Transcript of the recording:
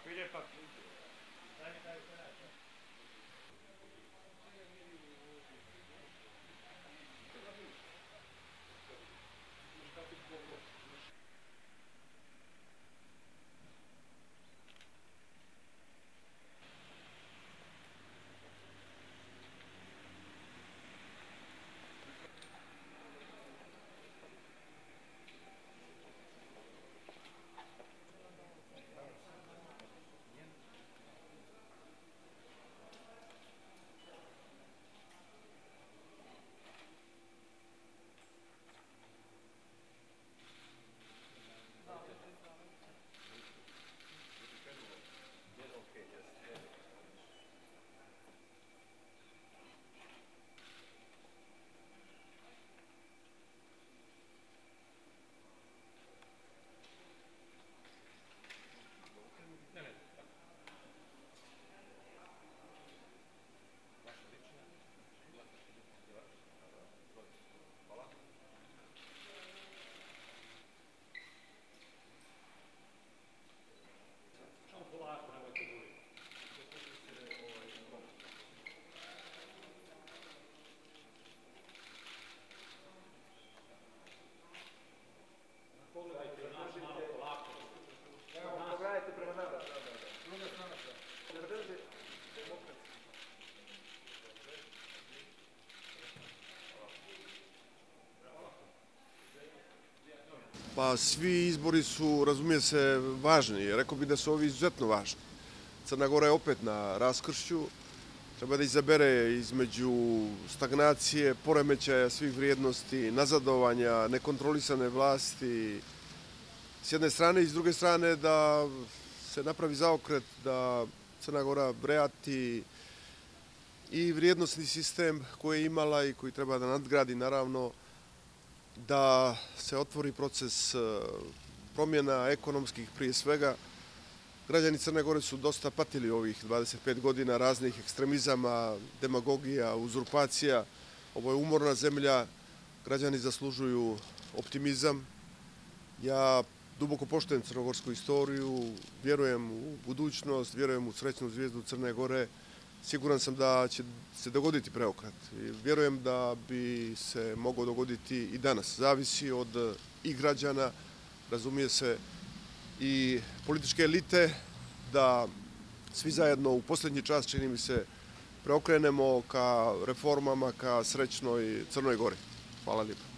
Pa svi izbori su, razumije se, važni. Rekao bih da su ovi izuzetno važni. Crna Gora je opet na raskršću. Treba da izabere između stagnacije, poremećaja svih vrijednosti, nazadovanja, nekontrolisane vlasti. S jedne strane i s druge strane da se napravi zaokret, da Crna Gora vrati i vrijednosni sistem koji je imala i koji treba da nadgradi, naravno, da se otvori proces promjena ekonomskih prije svega. Građani Crne Gore su dosta patili ovih 25 godina raznih ekstremizama, demagogija, uzurpacija. Ovo je umorna zemlja, građani zaslužuju optimizam. Ja duboko poštujem crnogorsku istoriju, vjerujem u budućnost, vjerujem u srećnu zvijezdu Crne Gore. Siguran sam da će se dogoditi preokret. Vjerujem da bi se mogao dogoditi i danas. Zavisi od i građana, razumije se, i političke elite, da svi zajedno u posljednji čas, čini mi se, preokrenemo ka reformama, ka srećnoj Crnoj Gori. Hvala lijepo.